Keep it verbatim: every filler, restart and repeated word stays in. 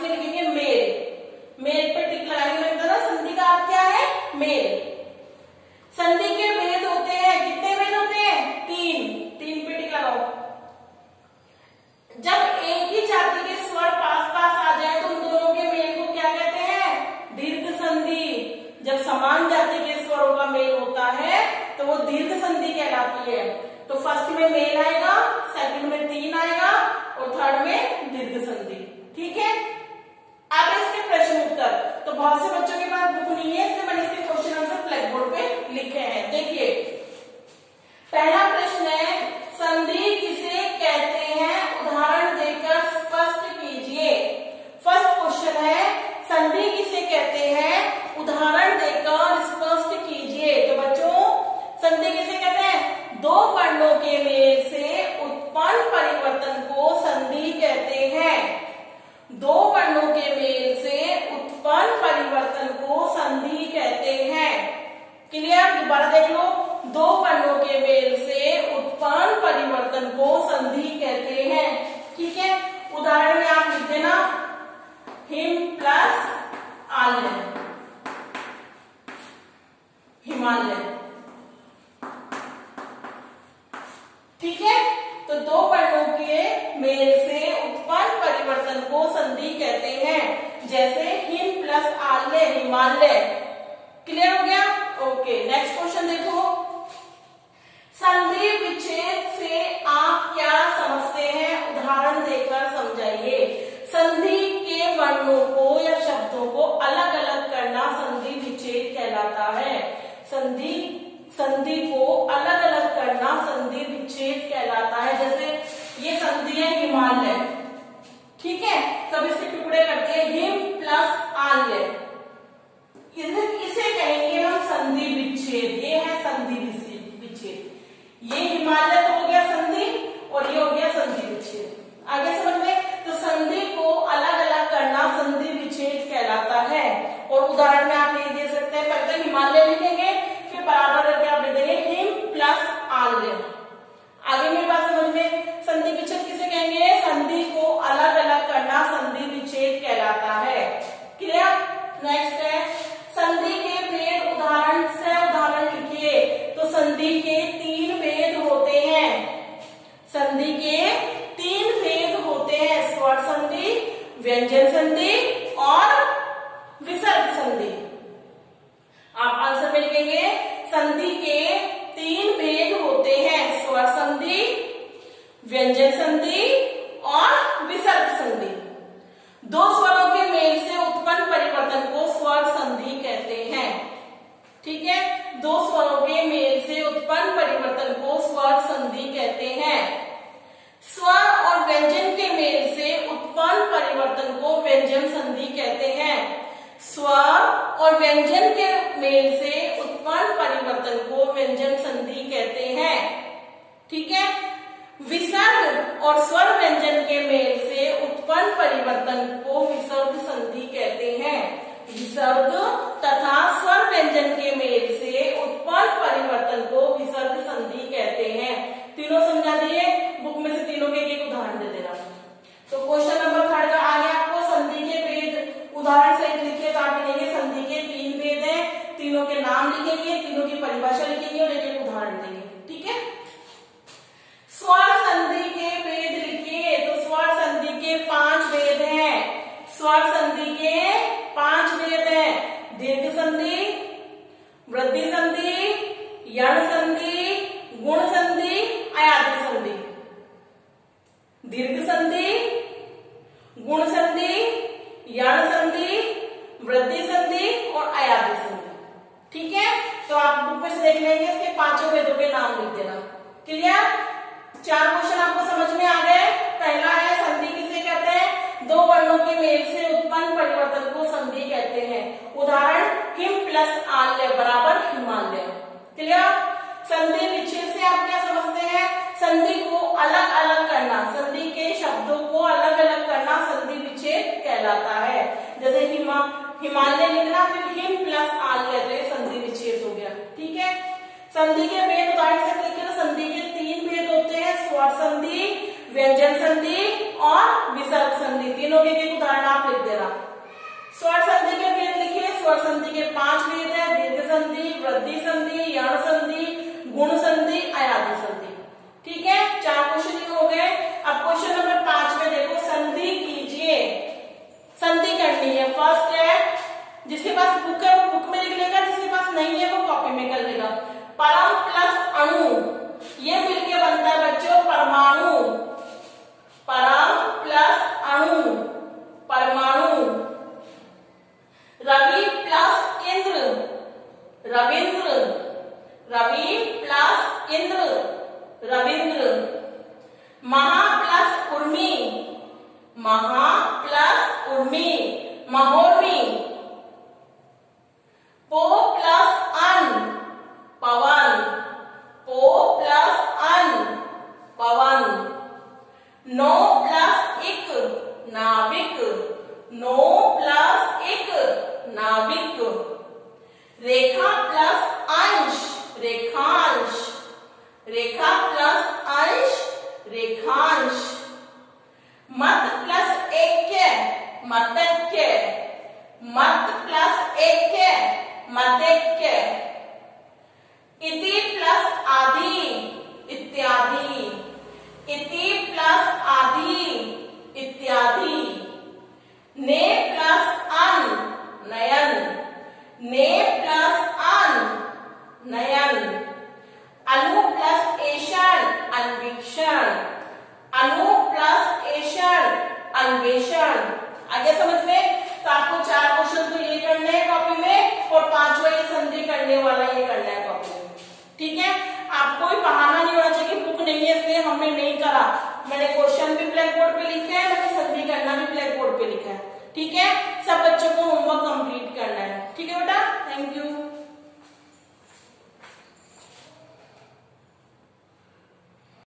किसके लिखेंगे, mail. Mail पे टिक लगाएंगे, मैंने बताया संधि का अर्थ क्या है, मेल। संधि के भेद होते हैं, कितने भेद होते हैं, तीन। तीन पे टिक लगाओ। जब एक ही जाति के स्वर पास पास आ जाए तो उन दोनों के मेल को क्या कहते हैं, दीर्घ संधि। जब समान जाति के स्वरों का मेल होता है तो वो दीर्घ संधि कहलाती है। तो फर्स्ट में मेल आएगा, सेकंड में तीन आएगा और थर्ड में दीर्घ संधि। ठीक है। अब इसके प्रश्न उत्तर, तो बहुत से बच्चों के पास बुक नहीं है, इसलिए मैंने इसके क्वेश्चन आंसर ब्लैक बोर्ड पे लिखे हैं। देखिए पहला प्रश्न है, संधि किसे कहते हैं, उदाहरण देकर स्पष्ट कीजिए। फर्स्ट क्वेश्चन है, संधि किसे कहते हैं, उदाहरण देकर स्पष्ट कीजिए। तो बच्चों संधि किसे कहते हैं, दो वर्णों के मेल से उत्पन्न परिवर्तन को संधि कहते हैं। दो वर्णों के मेल से उत्पन्न परिवर्तन को संधि कहते हैं। क्लियर, दोबारा देख लो, दो वर्णों के मेल से उत्पन्न परिवर्तन को संधि कहते हैं। ठीक है, उदाहरण में आप लिख देना हिम प्लस आल्य, हिमालय। ठीक है, तो दो वर्णों के मेल से उत्पन्न परिवर्तन को संधि कहते हैं, जैसे हिम प्लस आल्य, हिमालय। क्लियर हो गया? ओके, नेक्स्ट क्वेश्चन देखो, संधि विच्छेद से आप क्या समझते हैं, उदाहरण देकर समझाइए। संधि के वर्णों को या शब्दों को अलग अलग करना संधि विच्छेद कहलाता है। संधि संधि को अलग अलग करना संधि विच्छेद कहलाता है। जैसे ये संधि है हिमालय, ठीक है, तब इसके टुकड़े करते हैं हिम प्लस आल्य, इसे कहेंगे हम संधि विच्छेद। ये है संधि विच्छेद। ये हिमालय तो हो गया संधि और ये हो गया संधि विच्छेद। आगे समझ में, तो संधि को अलग अलग करना संधि विच्छेद कहलाता है। और उदाहरण में आप ये दे सकते हैं, पहले हिमालय लिखेंगे, फिर बराबर करके आप लिख देंगे हिम प्लस आल्य। आगे मेरे पास समझ में, संधि विच्छेद किसे कहेंगे, संधि को अलग अलग करना संधि विच्छेद कहलाता है। क्लियर? नेक्स्ट है, संधि के भेद उदाहरण से उदाहरण लिखिए। तो संधि के तीन भेद होते हैं। संधि के तीन भेद होते हैं, स्वर संधि, व्यंजन संधि और विसर्ग संधि। आप आंसर में लिखेंगे, संधि के तीन भेद होते हैं, स्वर संधि, व्यंजन संधि और विसर्ग संधि। दो स्वरों के मेल से उत्पन्न परिवर्तन को स्वर संधि कहते हैं। ठीक है, दो स्वरों के मेल से उत्पन्न परिवर्तन को स्वर संधि कहते हैं। स्वर और व्यंजन के मेल से उत्पन्न परिवर्तन को व्यंजन संधि कहते हैं। स्वर और व्यंजन के मेल से उत्पन्न परिवर्तन को व्यंजन संधि कहते हैं। ठीक है, विसर्ग और स्वर व्यंजन के मेल से उत्पन्न परिवर्तन को विसर्ग संधि कहते हैं। विसर्ग तथा स्वर व्यंजन के मेल से उत्पन्न परिवर्तन को विसर्ग संधि कहते हैं। तीनों समझा दिए, बुक में से तीनों के एक उदाहरण दे देना। तो क्वेश्चन नंबर थर्ड का आगे आपको संधि के भेद उदाहरण सहित लिखिए। तो आप लिखेंगे संधि के तीन भेद हैं, तीनों के नाम लिखेंगे, तीनों की परिभाषा लिखेंगे और एक एक उदाहरण देंगे। ठीक है, स्वर संधि के भेद लिखिए। तो स्वर संधि के पांच भेद हैं। स्वर संधि के पांच भेद हैं, दीर्घ संधि, वृद्धि संधि, यण संधि, गुण संधि, अयादि संधि। दीर्घ संधि, गुण संधि, यण संधि, वृद्धि संधि और अयादि संधि। ठीक है, तो आप बुक में से देख लेंगे, इसके पांचों भेदों के नाम लिख देना। क्लियर? चार क्वेश्चन आपको समझ में आ गए। पहला है, संधि किसे कहते हैं, दो वर्णों के मेल से उत्पन्न परिवर्तन को संधि कहते हैं। उदाहरण हिम प्लस आल्य बराबर हिमालय। क्लियर? संधि विच्छेद से आप क्या समझते हैं, संधि को अलग अलग करना, संधि के शब्दों को अलग अलग करना संधि विच्छेद कहलाता है। जैसे हिमा हिमालय लिखना, फिर हिम प्लस आल्य, तो ये संधि विच्छेद हो गया। ठीक है, संधि के भेद उदाहरण से देखिए। संधि के तीन भेद होते हैं, स्वर संधि, व्यंजन संधि और और विसर्ग संधि, तीनों के एक उदाहरण आप लिख देना। स्वर संधि के भेद लिखिए। स्वर संधि के पांच भेद है, दीर्घ संधि, वृद्धि संधि, यण संधि, गुण संधि, अयादि संधि। ठीक है, चार क्वेश्चन ही हो गए। अब क्वेश्चन नंबर पांच में देखो, संधि कीजिए, संधि करनी है। फर्स्ट है, जिसके पास बुक है वो बुक में लिख लेगा, जिसके पास नहीं है वो कॉपी में कर लेगा। परम प्लस अणु, ये मिलके बनता है बच्चों परमाणु। परम प्लस अणु, परमाणु। रवि प्लस इंद्र, रविंद्र। रवि प्लस इंद्र, रविंद्र। महा प्लस उर्मी, महा प्लस उर्मी, महोर्मी। पो प्लस अन, पवन। पो प्लस अन, पवन। नो प्लस इक, नाविक। नो प्लस इक, नाविक। रेखा प्लस अंश, रेखांश। रेखा प्लस अंश, रेखांश। मत प्लस ऐक्य, मतैक्य। मत प्लस ऐक्य, मतैक्य। इति प्लस आदि, इत्यादि। इति प्लस आदि, इत्यादि। ने प्लस अन, नयन। ने प्लस अन, नयन। अनु प्लस एषण, अन्वीक्षण। अनु प्लस एषण, अन्वेषण। आगे समझ में? तो आपको चार क्वेश्चन तो ये करने हैं कॉपी में, और पांचवा ये संधि करने वाला ये करना है कॉपी में। ठीक है, आपको कोई बहाना नहीं होना चाहिए कि बुक नहीं है इसलिए हमने नहीं करा। मैंने क्वेश्चन भी ब्लैक बोर्ड पे लिखा है, मैंने संधि करना भी ब्लैक बोर्ड पे लिखा है। ठीक है, सब बच्चों को होमवर्क कंप्लीट करना है। ठीक है बेटा।